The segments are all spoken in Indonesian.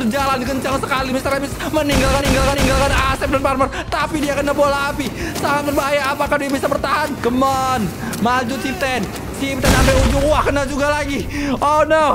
berjalan kencang sekali. Mr. Miss meninggalkan Asep dan Farmer, tapi dia kena bola api. Sangat berbahaya. Apakah dia bisa bertahan? Come on, maju Cipten sampai ujung. Wah, kena juga lagi. Oh no.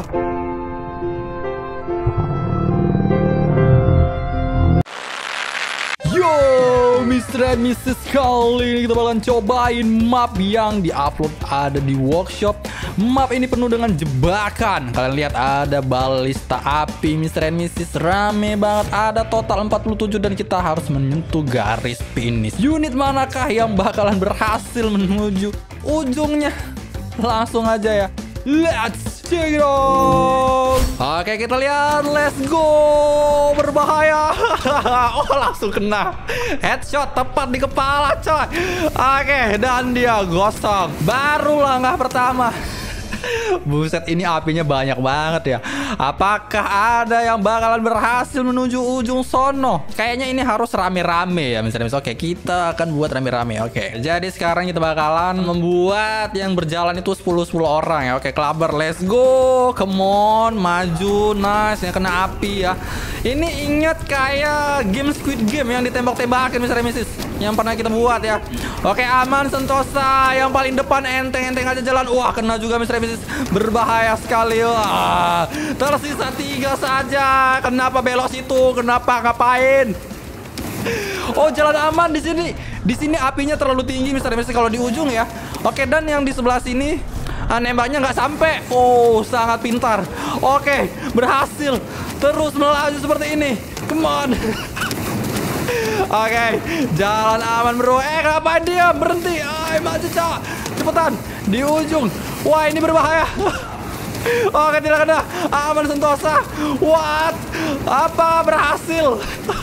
Yo, Mr. and Mrs. Kali ini kita bakalan cobain map yang diupload ada di workshop. Map ini penuh dengan jebakan. Kalian lihat ada balista api, Mr. and Mrs. Rame banget. Ada total 47 dan kita harus menyentuh garis finish. Unit manakah yang bakalan berhasil menuju ujungnya? Langsung aja ya. Let's check it out. Oke, kita lihat. Let's go. Berbahaya. Oh, langsung kena headshot tepat di kepala, coy. Oke, dan dia gosong. Baru langkah pertama. Buset, ini apinya banyak banget ya. Apakah ada yang bakalan berhasil menuju ujung sono? Kayaknya ini harus rame-rame ya, misalnya. Oke, kita akan buat rame-rame. Oke, jadi sekarang kita bakalan membuat yang berjalan itu 10 orang ya. Oke, Clubber, let's go. Come on, maju. Nice, yang kena api ya. Ini ingat kayak game Squid Game yang ditembak-tembakin, misalnya Mrs. yang pernah kita buat ya. Oke, aman Sentosa yang paling depan, enteng-enteng aja jalan. Wah, kena juga Mr. Mrs. Berbahaya sekali. Wah, tersisa 3 saja. Kenapa belos itu? Kenapa ngapain? Oh, jalan aman di sini. Di sini apinya terlalu tinggi Mr. Mrs. kalau di ujung ya. Oke, dan yang di sebelah sini nembaknya nggak sampai. Oh, sangat pintar. Oke, berhasil. Terus melaju seperti ini. Come on. Oke, jalan aman bro. Ngapain dia? Berhenti. Maju cak. Cepetan. Di ujung. Wah, ini berbahaya. Oke, tidak kena. Aman Sentosa. What? Apa berhasil?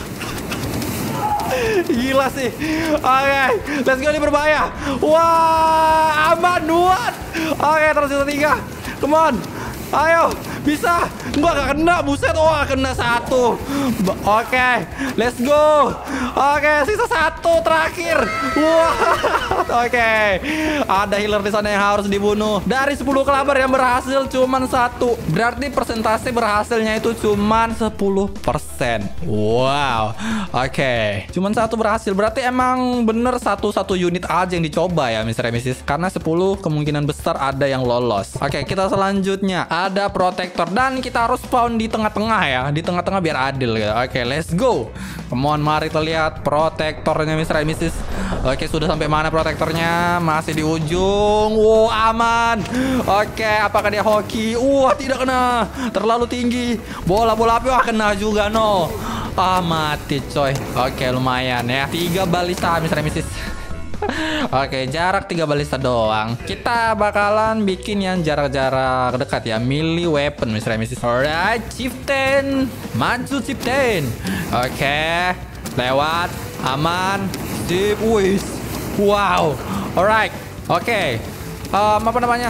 Gila sih. Oke, let's go, ini berbahaya. Wah, aman. What? Oke, tersisa 3. Come on. Ayo, bisa. Gak kena, buset. Wah, kena 1. Oke, let's go. Oke, sisa 1 terakhir. Wah. Oke, ada healer di sana yang harus dibunuh. Dari 10 Clubber yang berhasil cuman 1. Berarti persentase berhasilnya itu cuman 10%. Wow. Oke, cuman 1 berhasil. Berarti emang bener satu unit aja yang dicoba ya, Mr. Mrs. Karena 10 kemungkinan besar ada yang lolos. Oke, kita selanjutnya ada protektor dan kita harus spawn di tengah-tengah ya. Di tengah-tengah biar adil gitu. Oke, let's go. Come on, mari kita lihat protektornya Mr. Mrs. Oke, sudah sampai mana protektornya? Masih di ujung. Wow, aman. Oke, apakah dia hoki? Wah, tidak kena. Terlalu tinggi. Bola-bola api. Wah, kena juga no. Mati coy. Oke, lumayan ya. 3 balista Mr. Mrs. Oke, jarak 3 balista doang. Kita bakalan bikin yang jarak-jarak dekat ya, melee weapon Mr. Mrs. Alright, Chieftain. Maju Chieftain. Oke, lewat. Aman. Sip. Wis. Wow. Alright. Oke. Apa namanya?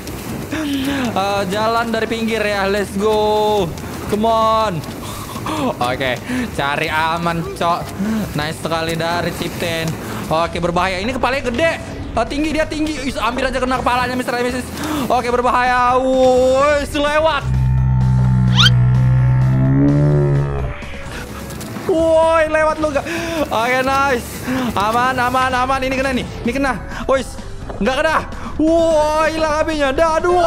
Jalan dari pinggir ya. Let's go. Come on. Oke, cari aman, cok. Nice sekali dari Chieftain. Oke, berbahaya. Ini kepalanya gede. Tinggi, dia tinggi. Ambil aja kena kepalanya Mr. Mrs. Oke, berbahaya. Woi, selewat. Woi, lewat lu gak? Oke, nice. Aman. Ini kena nih. Ini kena. Woi, nggak kena. Woi, hilang apinya. Aduh.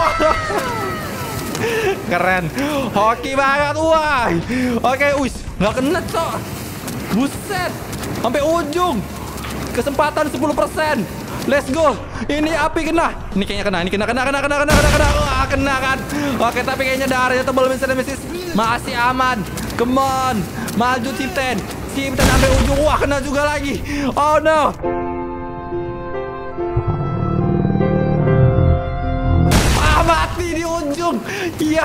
Keren. Hoki banget. Wah. Oke, nggak kena, cok. Buset. Sampai ujung. Kesempatan 10%. Let's go. Ini api kena. Ini kayaknya kena. Ini kena. Wah, kena kan. Oke, tapi kayaknya darahnya tebal Mr. Mrs. Masih aman. Come on. Maju Chieftain sampai ujung. Wah, kena juga lagi. Oh no. Mati di ujung. Iya.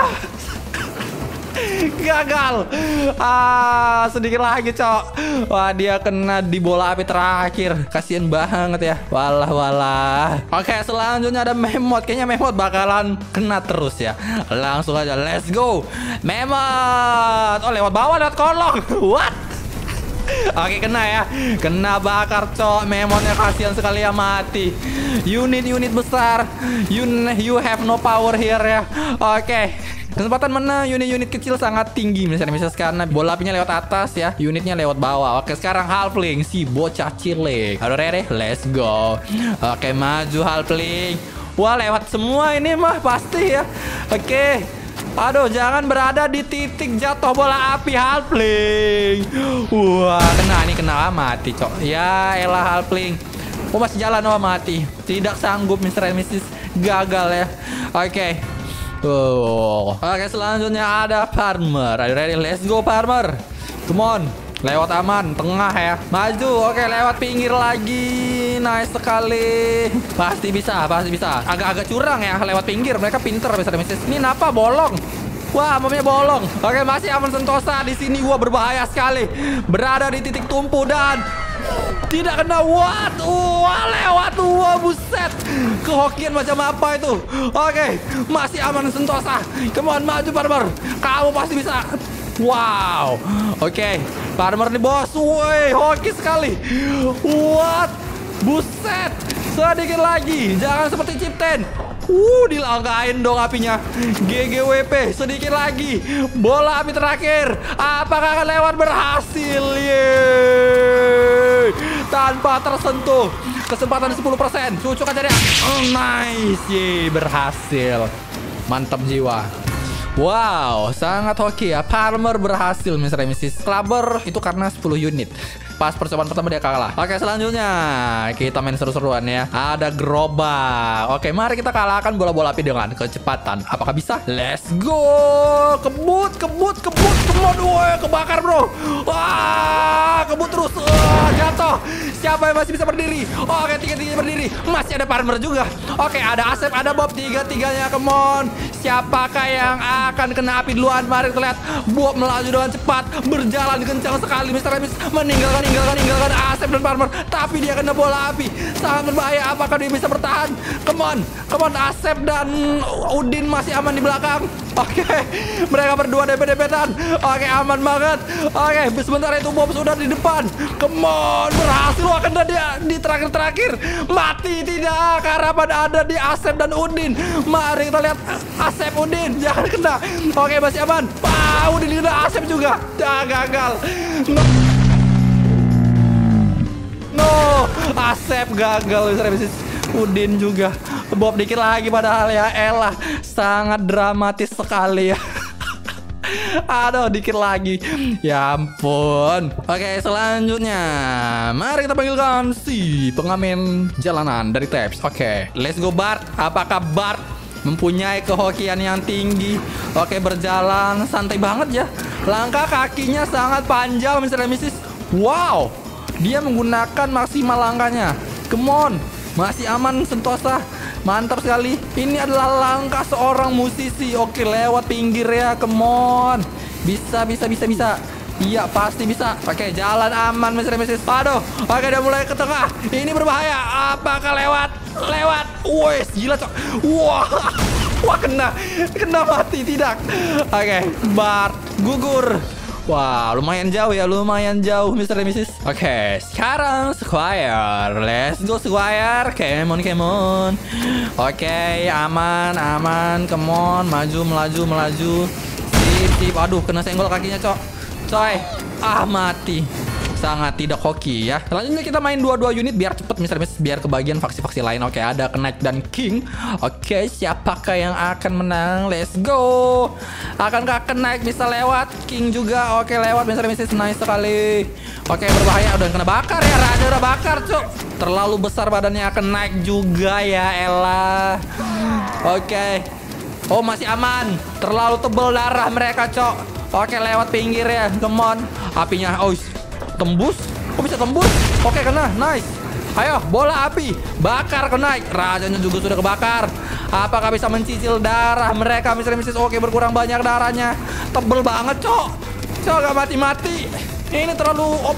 Gagal. Sedikit lagi, cok. Wah, dia kena di bola api terakhir. Kasian banget ya. Walah. Oke, selanjutnya ada Memot. Kayaknya Memot bakalan kena terus ya. Langsung aja, let's go. Memot. Oh, lewat bawah, lewat kolong. What? Oke, kena ya. Kena bakar, cok. Memotnya kasihan sekali ya, mati. Unit besar. You have no power here ya. Oke. Kesempatan menang unit-unit kecil sangat tinggi misalnya karena bola apinya lewat atas ya, unitnya lewat bawah. Oke, sekarang halfling si bocah cilik. Aduh, ready? Let's go. Oke, maju halfling. Wah, lewat semua ini mah pasti ya. Oke. Aduh, jangan berada di titik jatuh bola api halfling. Wah, kena mati, cok. Ya elah halfling. Oh, masih jalan, oh mati. Tidak sanggup Mr. and Mrs. Gagal ya. Oke. Oke, selanjutnya ada farmer. Are you ready? Let's go farmer. Come on. Lewat aman, tengah ya. Maju, oke, lewat pinggir lagi. Nice sekali. Pasti bisa. Agak-agak curang ya lewat pinggir. Mereka pinter Mr. and Mrs. Ini kenapa bolong? Wah, mapnya bolong. Oke, masih aman sentosa. Di sini gua berbahaya sekali. Berada di titik tumpu dan tidak kena. What? Wah, lewat. Wah, buset. Kehokian macam apa itu? Oke, masih aman sentosa. Come on, maju farmer. Kamu pasti bisa. Wow. Oke, farmer nih bos. Woi, hoki sekali. What? Buset. Sedikit lagi. Jangan seperti Cipten. Dilangkain dong apinya. GGWP, sedikit lagi. Bola api terakhir. Apakah akan lewat? Berhasil. Yeay. Tanpa tersentuh. Kesempatan 10%. Cucuk aja deh. Oh, nice. Yeay, berhasil. Mantap jiwa. Wow, sangat hoki ya. Farmer berhasil Mr. Mrs. Clubber itu karena 10 unit. Pas percobaan pertama dia kalah. Oke, selanjutnya kita main seru-seruan ya. Ada gerobak. Oke, mari kita kalahkan bola-bola api dengan kecepatan. Apakah bisa? Let's go. Kebut. Come on. Woi, kebakar bro. Wah, kebut terus. Jatuh. Siapa yang masih bisa berdiri? Oke, tiga-tiganya berdiri. Masih ada farmer juga. Oke, ada Asep, ada Bob. Tiga-tiganya, come on. Siapakah yang akan kena api duluan? Mari kita lihat. Bob melaju dengan cepat. Berjalan kencang sekali. Mr. Ramis meninggalkan Asep dan farmer, tapi dia kena bola api. Sangat berbahaya. Apakah dia bisa bertahan? Come on, Asep dan Udin masih aman di belakang. Oke, mereka berdua dempet-dempetan. Oke, aman banget. Oke, sementara itu Bob sudah di depan. Come on, berhasil. Wah, kena dia di terakhir. Mati tidak. Harapan ada di Asep dan Udin. Mari kita lihat Asep, Udin. Jangan kena. Oke, masih aman. Udin kena, Asep juga. Gagal. No, Asep gagal. Udin juga. Bob dikit lagi padahal ya. Elah, sangat dramatis sekali ya. Aduh, dikit lagi. Ya ampun. Oke, selanjutnya mari kita panggilkan si pengamen jalanan dari Tabs. Oke, let's go Bart. Apakah Bart mempunyai kehokian yang tinggi? Oke, berjalan santai banget ya. Langkah kakinya sangat panjang Mr. and Mrs. Wow, dia menggunakan maksimal langkahnya. Come on, masih aman sentosa. Mantap sekali. Ini adalah langkah seorang musisi. Oke, lewat pinggir ya. Come on. Bisa. Iya, pasti bisa. Oke, jalan aman Mr. Mrs. Aduh. Oke, dia mulai ke tengah. Ini berbahaya. Apakah lewat? Wes, gila cok. Wah, kena mati tidak. Oke, Bart gugur. Wah, lumayan jauh Mr. and Mrs. Oke, sekarang Squire. Let's go Squire. Come on. Oke, aman. Come on, melaju. Sip. Aduh, kena senggol kakinya, coy. Mati. Sangat tidak hoki ya. Selanjutnya kita main 2-2 unit biar cepet Mr. Mrs. Biar kebagian faksi-faksi lain. Oke, ada Knight dan King. Oke, siapakah yang akan menang? Let's go. Akankah Knight bisa lewat? King juga. Oke, lewat Mr. Mrs. Nice sekali. Oke, berbahaya. Udah kena bakar ya. Raja udah bakar, cuk. Terlalu besar badannya. Knight juga ya, elah. Oke. Oh, masih aman. Terlalu tebal darah mereka, cok. Oke, lewat pinggir ya. Come on. Apinya, tembus. Kok bisa tembus? Oke, kena. Nice. Ayo, bola api. Bakar kena. Rajanya juga sudah kebakar. Apakah bisa mencicil darah mereka Mr. Mrs. Oke, berkurang banyak darahnya. Tebel banget, cok. Gak mati-mati. Ini terlalu OP.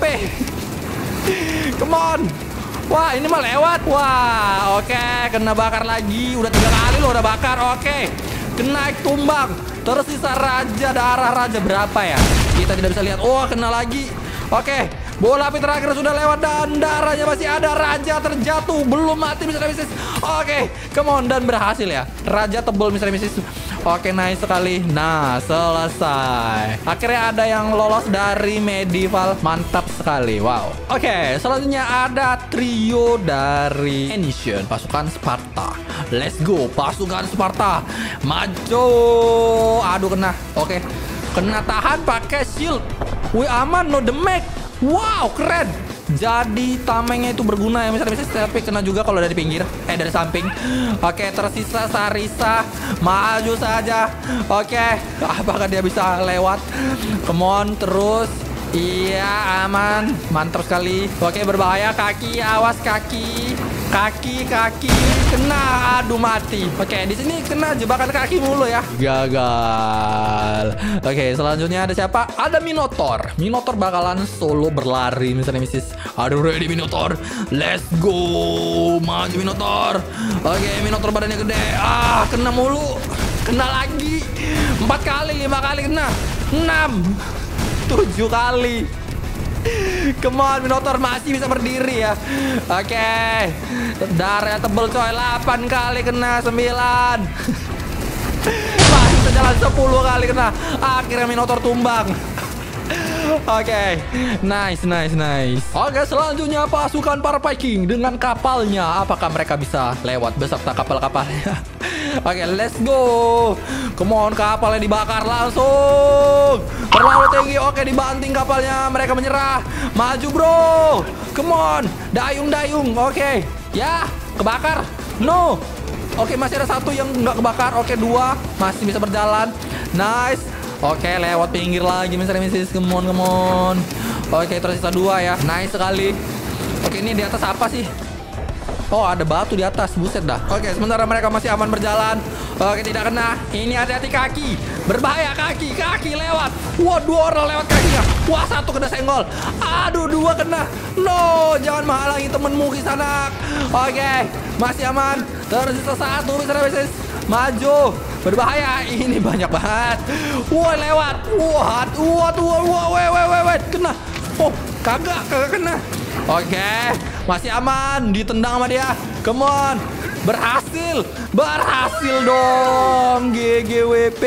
Come on. Wah, ini mah lewat. Wah, oke. Kena bakar lagi. Udah 3 kali loh udah bakar. Oke. Kena tumbang. Tersisa raja. Darah raja berapa ya? Kita tidak bisa lihat. Kena lagi. Oke, bola api terakhir sudah lewat dan darahnya masih ada. Raja terjatuh, belum mati Mr. Mrs. Oke, come on, dan berhasil ya. Raja tebal Mr. Mrs. Oke, nice sekali. Nah, selesai. Akhirnya ada yang lolos dari medieval. Mantap sekali. Wow. Oke, selanjutnya ada trio dari Ancient, pasukan Sparta. Let's go, pasukan Sparta. Maju. Aduh, kena. Oke. Kena tahan pakai shield. Wih, aman, no damage. Wow, keren. Jadi tamengnya itu berguna ya. Misalnya tapi kena juga kalau dari pinggir. Dari samping. Oke, tersisa Sarisa. Maju saja. Oke, apakah dia bisa lewat? Come on, terus. Iya, aman. Mantap sekali. Oke, berbahaya. Kaki, awas kaki. Kaki. Kena. Aduh, mati. Oke, di sini kena jebakan kaki mulu ya. Gagal. Oke, selanjutnya ada siapa? Ada Minotaur. Minotaur bakalan solo berlari misalnya misis. Aduh, ready Minotaur. Let's go. Maju Minotaur. Oke, Minotaur badannya gede. Kena mulu. Kena lagi. 4 kali, 5 kali kena. 6, 7 kali. Come on, Minotaur masih bisa berdiri ya. Oke. Darahnya tebel coy. 8 kali kena. 9. Masih bisa jalan 10 kali kena. Akhirnya Minotaur tumbang. Oke, nice. Oke, selanjutnya pasukan para Viking dengan kapalnya. Apakah mereka bisa lewat beserta kapal-kapalnya? Oke, let's go. Come on, kapalnya dibakar langsung. Terlalu tinggi. Oke, dibanting kapalnya. Mereka menyerah. Maju bro. Come on, dayung. Oke, ya, kebakar. No. Oke, masih ada 1 yang nggak kebakar. Oke, 2 masih bisa berjalan. Nice. Oke, lewat pinggir lagi misalnya misis. Come on. Oke, tersisa 2 ya. Nice sekali. Oke, ini di atas apa sih? Oh, ada batu di atas. Buset dah. Oke, sementara mereka masih aman berjalan. Oke, tidak kena. Ini hati-hati kaki. Berbahaya kaki lewat. Wah, 2 orang lewat kakinya. Wah, 1 kena senggol. Aduh, 2 kena. No, jangan menghalangi temenmu di sana. Oke, masih aman. Tersisa 1 misalnya. Maju. Berbahaya. Ini banyak banget. Wah, lewat. Wait. Kena. Oh, kagak kena. Oke, masih aman. Ditendang sama dia. Come on. Berhasil dong. GGWP.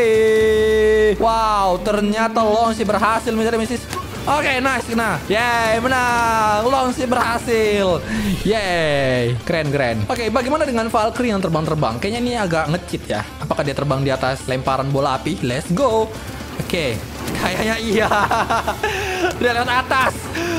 Wow, ternyata Longsi berhasil misalnya misis. Oke, nice, kena. Yeay, menang. Longsi berhasil. Yeay, keren. Oke, bagaimana dengan Valkyrie yang terbang-terbang? Kayaknya ini agak nge-cheat ya. Apakah dia terbang di atas lemparan bola api? Let's go. Oke, kayaknya iya. Dia lewat atas.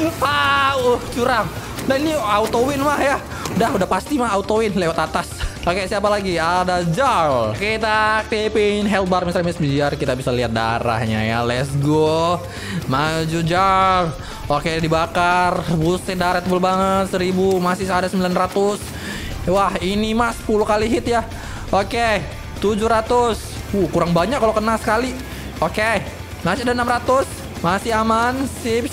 Curang. Nah, ini auto win mah ya. Udah pasti mah auto win lewat atas. Oke, siapa lagi? Ada Jarl. Kita aktifin health bar misalnya biar kita bisa lihat darahnya ya. Let's go. Maju Jarl. Oke, dibakar. Buset, darah tebel banget. 1000, masih ada 900. Wah, ini mas 10 kali hit ya. Oke, 700. Kurang banyak kalau kena sekali. Oke, masih ada 600. Masih aman. Sip.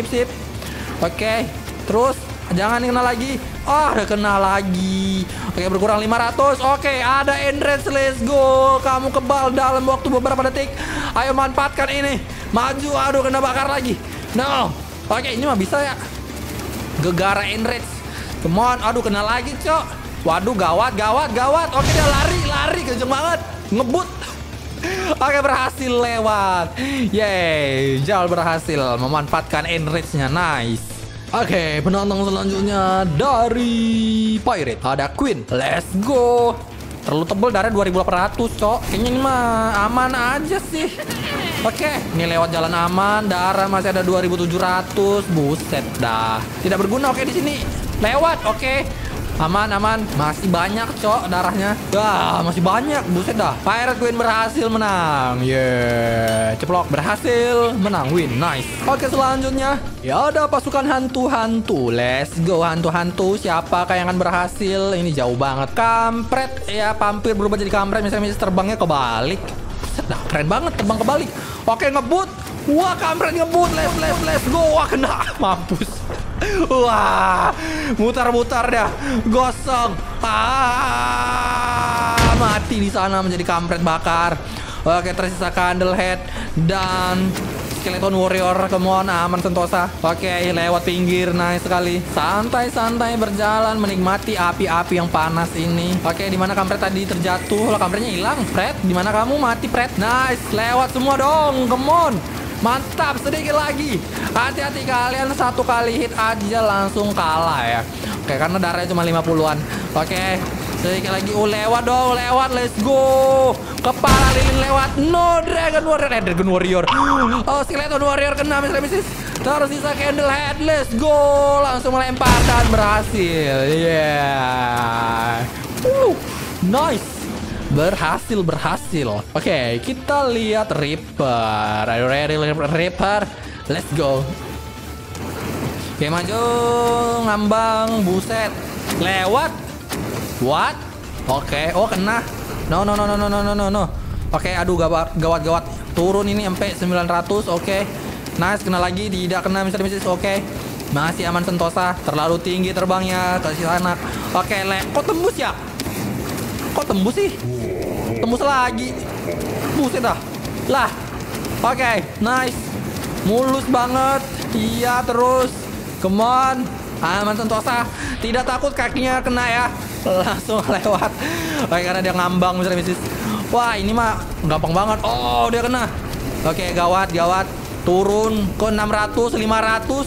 Oke, terus jangan kena lagi. Udah kena lagi. Oke, berkurang 500. Oke, ada enrage. Let's go. Kamu kebal dalam waktu beberapa detik. Ayo manfaatkan ini. Maju. Aduh, kena bakar lagi. No. Oke, ini mah bisa ya. Gegara enrage. Come on. Aduh, kena lagi, cok. Waduh, gawat. Oke, dia lari kenceng banget. Ngebut. Oke, berhasil lewat. Yeay, Jarl berhasil memanfaatkan enrage-nya. Nice. Oke, penantang selanjutnya dari Pirate. Ada Queen. Let's go. Terlalu tebel, darah 2800, cok. Kayaknya ini mah aman aja sih. Oke, ini lewat jalan aman. Darah masih ada 2700. Buset dah. Tidak berguna. Oke, di sini lewat. Oke. Aman. Masih banyak, cok, darahnya. Masih banyak. Buset dah. Pirate Queen berhasil menang. Yeah. Ceplok. Berhasil menang. Win. Nice. Oke, selanjutnya ya ada pasukan hantu-hantu. Let's go, hantu-hantu. Siapakah yang akan berhasil? Ini jauh banget. Kampret. Ya, vampir berubah jadi kampret. Misalnya terbangnya kebalik. Buset dah. Keren banget. Terbang kebalik. Oke, ngebut. Wah, kampret ngebut. Let's go. Wah, kena. Mampus. Wah, mutar-mutar dah, gosong. Mati di sana menjadi kampret bakar. Oke, tersisa Candlehead dan Skeleton Warrior, come on, aman sentosa. Oke, lewat pinggir, nice sekali. Santai-santai berjalan menikmati api-api yang panas ini. Oke, di mana kampret tadi terjatuh? Lah, kampretnya hilang. Fred, di mana kamu? Mati, Fred. Nice, lewat semua dong, come on. Mantap, sedikit lagi. Hati-hati kalian, satu kali hit aja langsung kalah ya. Oke, karena darahnya cuma 50-an. Oke, sedikit lagi. Lewat dong, lewat. Let's go. Kepala lilin lewat. No, Dragon Warrior. Oh, Skeleton Warrior kena, Mr. Mrs. Terus sisa Candle Head. Let's go. Langsung melempar dan berhasil. Yeah. Nice. Berhasil. Oke, kita lihat Reaper. Are you ready, Reaper? Let's go. Oke, maju. Ngambang. Buset. Lewat. What? Oke. Oh, kena. No. Oke, aduh, gawat. Turun ini sampai 900. Oke. Nice, kena lagi. Tidak kena, Mr. Mrs. Oke. Masih aman sentosa. Terlalu tinggi terbangnya. Kasih anak. Oke, kok tembus ya? Kok tembus sih? Tembus lagi. Buset dah. Lah. Oke, nice. Mulus banget. Iya, terus. Come on. Aman sentosa. Tidak takut kakinya kena ya. Langsung lewat. Oke, karena dia ngambang, Mr. Mrs. Wah, ini mah gampang banget. Oh, dia kena. Oke, gawat. Turun ke 600, 500.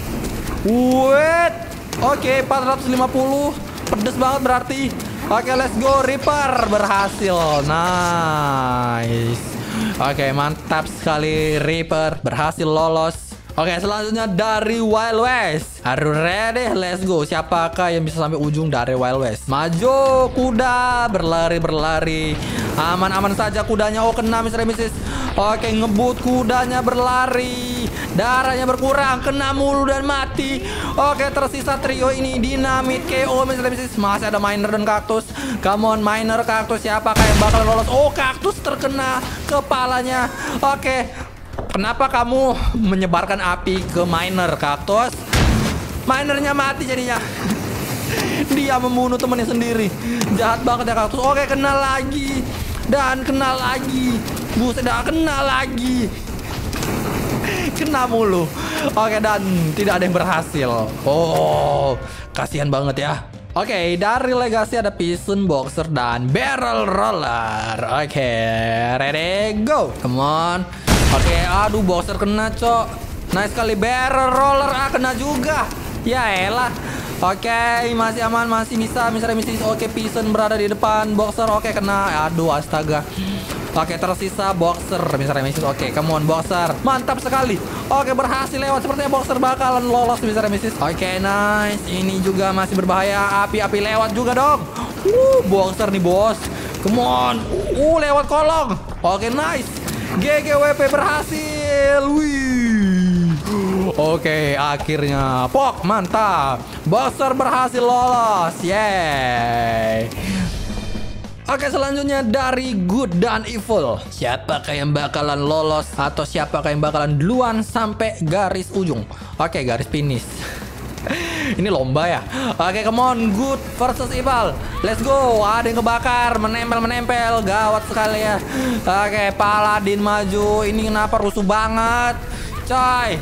Wait. Oke, 450. Pedes banget berarti. Oke, let's go. Reaper berhasil. Nice. Oke, mantap sekali. Reaper berhasil lolos. Oke, selanjutnya dari Wild West. Are you ready? Let's go. Siapakah yang bisa sampai ujung dari Wild West? Maju kuda, berlari. Aman-aman saja kudanya. Oh, kena, Mr. Mrs. Oke, ngebut kudanya berlari. Darahnya berkurang, kena mulu dan mati. Oke, tersisa trio ini. Dinamit, KO, Mr. Mrs. Masih ada Miner dan Kaktus. Come on, Miner, Kaktus. Siapakah yang bakal lolos? Oh, Kaktus terkena kepalanya. Oke. Kenapa kamu menyebarkan api ke Miner, Kaktus? Minernya mati jadinya. Dia membunuh temannya sendiri. Jahat banget ya, Kaktus. Oke, kena lagi. Dan kena lagi. Buset dah, kena lagi. Kena mulu. Oke, dan tidak ada yang berhasil. Oh, kasihan banget ya. Oke, dari Legacy ada Piston Boxer dan Barrel Roller. Oke, ready, go. Come on. Oke, aduh, Boxer kena, cok. Nice sekali. Barrel Roller, kena juga. Ya elah. Oke, masih aman, masih bisa, Mr. Mrs. Oke, Piston berada di depan. Boxer, oke, kena. Aduh, astaga. Oke, tersisa Boxer, Mr. Mrs. Oke, come on, Boxer. Mantap sekali. Oke, berhasil lewat. Sepertinya Boxer bakalan lolos, Mr. Mrs. Oke, nice. Ini juga masih berbahaya. Api-api lewat juga dong. Boxer nih, bos. Come on. Lewat kolong. Oke, nice. GGWP berhasil. Wih. Oke, akhirnya. Pok, mantap. Boxer berhasil lolos. Yeay. Oke, selanjutnya dari Good dan Evil. Siapakah yang bakalan lolos atau siapakah yang bakalan duluan sampai garis ujung? Oke, garis finish. Ini lomba ya. Oke, come on. Good versus Evil. Let's go. Ada yang kebakar, menempel. Gawat sekali ya. Oke, Paladin maju. Ini kenapa rusuh banget, coy?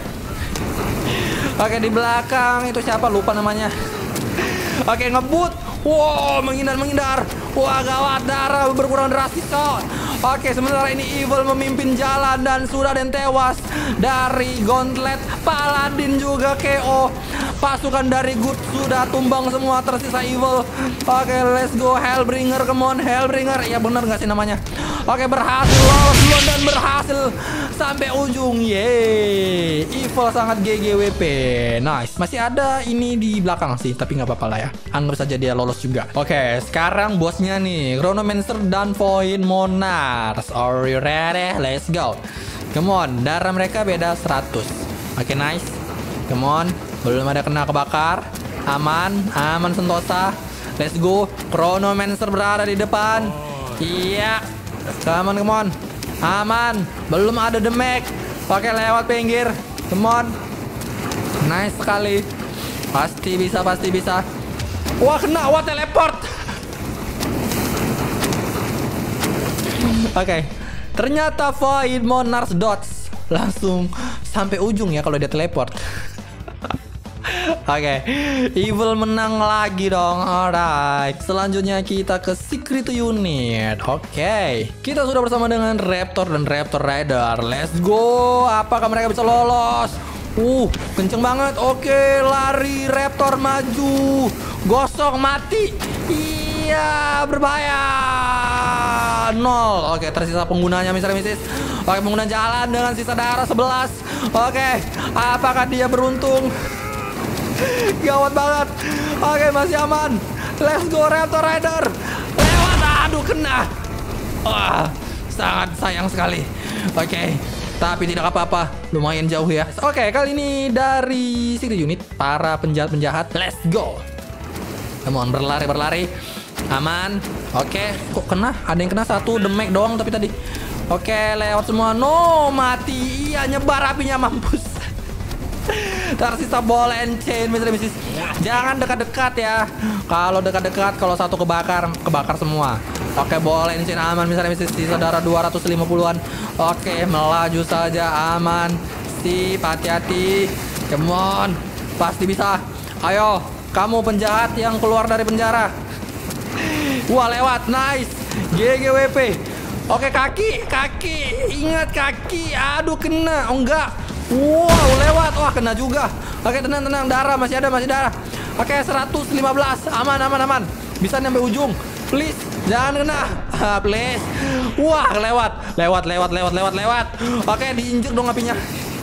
Oke, di belakang itu siapa? Lupa namanya. Oke, ngebut. Wow, menghindar. Wah, gawat, darah berkurang drastis, kok. Oke, sementara ini Evil memimpin jalan dan sudah ada yang tewas dari Gauntlet. Paladin juga KO. Pasukan dari Good sudah tumbang semua, tersisa Evil. Oke, let's go. Hellbringer, come on, Hellbringer. Ya, bener nggak sih namanya? Oke, berhasil lolos duluan dan berhasil sampai ujung. Yeay, Evil sangat GGWP. Nice. Masih ada ini di belakang sih, tapi nggak apa-apa lah ya. Anggap saja dia lolos juga. Oke, sekarang bosnya nih, Chronomancer dan Void Monarch. Are you ready? Let's go. Come on, darah mereka beda 100. Oke, nice. Come on, belum ada kena kebakar. Aman sentosa. Let's go. Chronomancer berada di depan. Iya. Come on. Aman. Belum ada damage. Oke, lewat pinggir. Come on. Nice sekali. Pasti bisa. Wah, kena. Wah, teleport. Oke. Ternyata Void Monarch Dots langsung sampai ujung ya kalau dia teleport. Oke, Evil menang lagi dong. Alright, selanjutnya kita ke Secret Unit. Oke, kita sudah bersama dengan Raptor dan Raptor Rider. Let's go. Apakah mereka bisa lolos? Kenceng banget. Oke, lari Raptor maju. Gosok mati. Iya, berbahaya. 0. Oke, tersisa penggunanya Mr. Mrs. Oke, pengguna jalan dengan sisa darah 11. Oke, apakah dia beruntung? Gawat banget. Oke, masih aman. Let's go Raptor Rider. Lewat. Aduh, kena. Wah, sangat sayang sekali. Oke, tapi tidak apa-apa. Lumayan jauh ya. Oke, kali ini dari Secret Unit para penjahat-penjahat. Let's go. Come on, berlari. Aman. Oke, kok kena? Ada yang kena satu, damage doang tapi tadi. Oke, lewat semua. No, mati. Iya, nyebar apinya, mampus. Tersisa ball and chain, Mr. Mrs. Jangan dekat-dekat ya. Kalau dekat-dekat, kalau satu kebakar semua. Oke, ball and chain aman, Mr. Mrs. Sisa darah 250-an. Oke, melaju saja, aman. Sip, hati-hati. Come on, pasti bisa. Ayo, kamu penjahat yang keluar dari penjara. Wah, lewat, nice. GGWP. Oke, kaki. Ingat kaki. Aduh, kena. Oh, enggak. Wow, lewat. Wah, kena juga. Oke, tenang. Darah masih ada. Oke, 115. Aman. Bisa sampai ujung. Please, jangan kena. Please. Wah, lewat. Oke, diinjek dong apinya.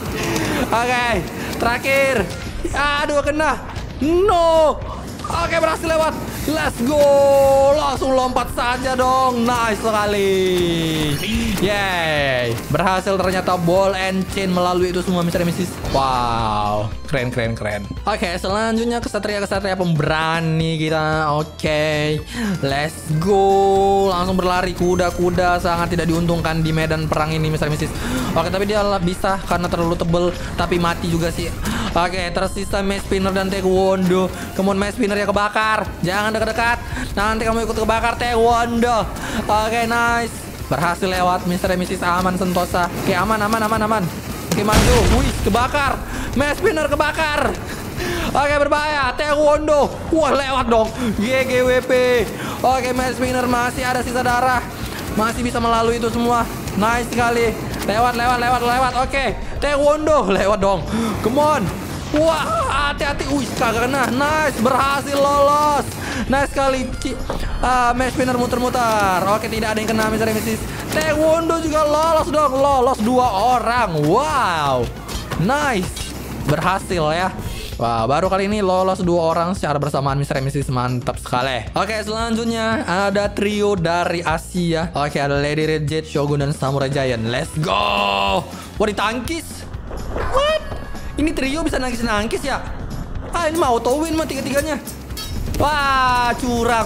Oke, terakhir. Aduh, kena. No. Oke, berhasil lewat. Let's go. Langsung lompat saja dong. Nice sekali. Yay. Berhasil ternyata ball and chain melalui itu semua, Mr. Mrs. Wow. Keren. Oke, selanjutnya kesatria pemberani kita. Oke. Let's go. Langsung berlari. Kuda sangat tidak diuntungkan di medan perang ini, Mr. Mrs. Oke, tapi dia bisa karena terlalu tebel. Tapi mati juga sih. Oke, tersisa Mace Spinner dan Taekwondo. Kemudian Mace Spinner ya kebakar. Jangan dekat-dekat. Nanti kamu ikut kebakar Taekwondo. Oke, nice. Berhasil lewat Mr. Mrs. Aman sentosa. Oke, aman. Oke, maju. Wih, kebakar. Mace Spinner kebakar. Oke, berbahaya. Taekwondo. Wah, lewat dong. GGWP. Oke, Mace Spinner masih ada sisa darah. Masih bisa melalui itu semua. Nice sekali. Lewat. Oke, Taekwondo. Lewat dong. Come on. Wah, hati-hati. Wih, kagak kena. Nice, berhasil lolos. Nice sekali. Mace Spinner muter-muter. Oke, tidak ada yang kena, Mr. Mrs. Taekwondo juga lolos dong. Lolos 2 orang. Wow. Nice. Berhasil ya. Wah, baru kali ini lolos 2 orang secara bersamaan, Mr. Mrs. Mantap sekali. Oke, selanjutnya ada trio dari Asia. Oke, ada Lady Red Jet, Shogun, dan Samurai Giant. Let's go. Wah, ditangkis. What? Ini trio bisa nangkis ya? Ini mau auto win mah 3-3-nya. Wah, curang.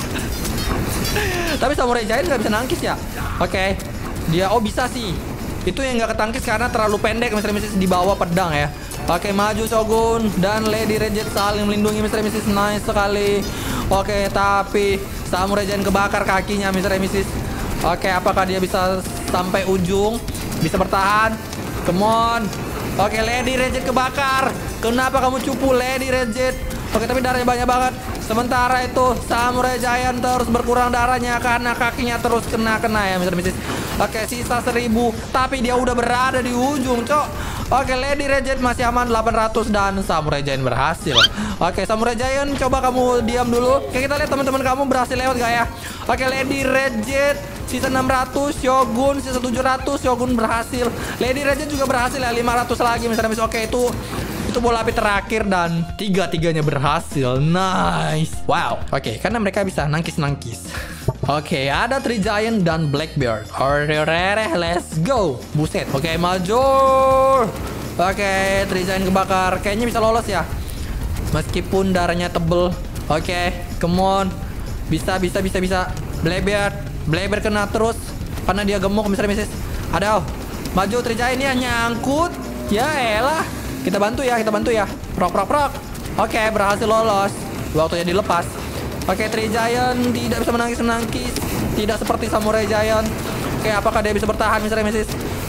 Tapi Samurai Giant nggak bisa nangkis ya? Oke. Dia, bisa sih. Itu yang nggak ketangkis karena terlalu pendek, Mr. Mrs. di bawah pedang ya. Oke, maju Shogun dan Lady Red Jet saling melindungi, Mr. Mrs. Nice sekali. Oke, tapi Samurai Giant kebakar kakinya, Mr. Mrs. Oke, apakah dia bisa sampai ujung? Bisa bertahan? Come on. Oke, Lady Red Jet kebakar. Kenapa kamu cupu, Lady Red Jet? Oke, tapi darahnya banyak banget. Sementara itu Samurai Giant terus berkurang darahnya karena kakinya terus kena ya, Mr. Mrs. Oke, sisa 1000. Tapi dia udah berada di ujung, cok. Oke, Lady Red Jet masih aman 800 dan Samurai Giant berhasil. Oke, Samurai Giant, coba kamu diam dulu. Oke, kita lihat teman-teman kamu berhasil lewat gak ya? Oke, Lady Red Jet sisa 600, Shogun sisa 700, Shogun berhasil. Lady Red Jet juga berhasil ya, 500 lagi, Mr. Mrs. Oke, itu bola api terakhir dan 3-3-nya berhasil. Nice. Wow. Oke, karena mereka bisa nangkis. Oke, ada Three Giant dan Blackbeard. Let's go. Buset. Oke, maju. Oke, Three Giant kebakar. Kayaknya bisa lolos ya. Meskipun darahnya tebel. Oke, come on. Bisa. Blackbeard kena terus karena dia gemuk, Mr. Mrs. Aduh. Maju Three Giant ya, nyangkut. Ya elah. Kita bantu ya. Prok. Oke, berhasil lolos. Waktunya dilepas. Oke, Three Giant tidak bisa menangkis. Tidak seperti Samurai Giant. Oke, apakah dia bisa bertahan, Mr. Mrs.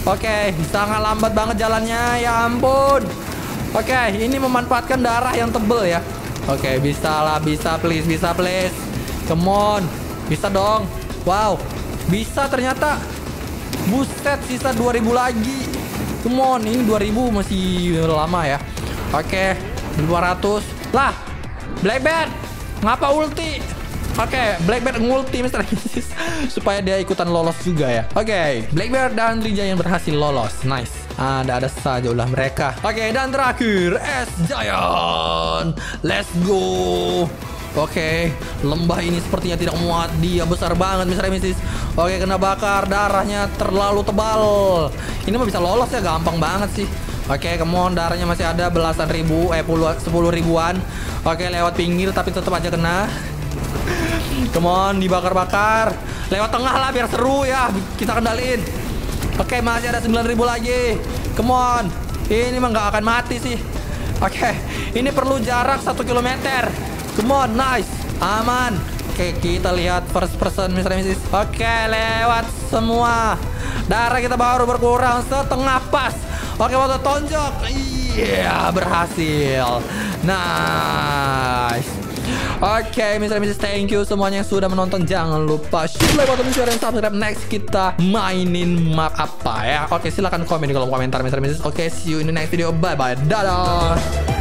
Oke, sangat lambat banget jalannya. Ya ampun. Oke, ini memanfaatkan darah yang tebel ya. Oke, bisa lah, bisa please, bisa please. Come on. Bisa dong. Wow, bisa ternyata. Buset, sisa 2000 lagi. Come on, ini 2000 masih lama ya. Oke, 500. Lah, Blackbird, ngapa ulti? Oke, Blackbird ngulti Mr. Mrs. supaya dia ikutan lolos juga ya. Oke, Blackbird dan Giant berhasil lolos. Nice. Ada saja ulah mereka. Oke, dan terakhir S Giant. Let's go. Oke, lembah ini sepertinya tidak muat. Dia besar banget Mr. Mrs. Oke, kena bakar. Darahnya terlalu tebal. Ini mah bisa lolos ya, gampang banget sih. Oke, come on, darahnya masih ada belasan ribu, 10 ribuan. Oke, lewat pinggir tapi tetap aja kena. Come on, dibakar-bakar. Lewat tengah lah biar seru ya. Kita kendaliin. Oke, masih ada 9000 lagi. Come on. Ini mah nggak akan mati sih. Oke, ini perlu jarak 1 kilometer. Come on, nice. Aman. Oke, kita lihat first person Mr. Mrs. Oke, lewat semua. Darah kita baru berkurang setengah pas. Oke, waktu tonjok. Iya, berhasil. Nice. Oke, Mr. Mrs. thank you semuanya yang sudah menonton. Jangan lupa share, like, button, share, dan subscribe. Next kita mainin map apa ya. Oke, silahkan komen di kolom komentar Mr. Mrs. Oke, see you in the next video. Bye-bye. Dadah.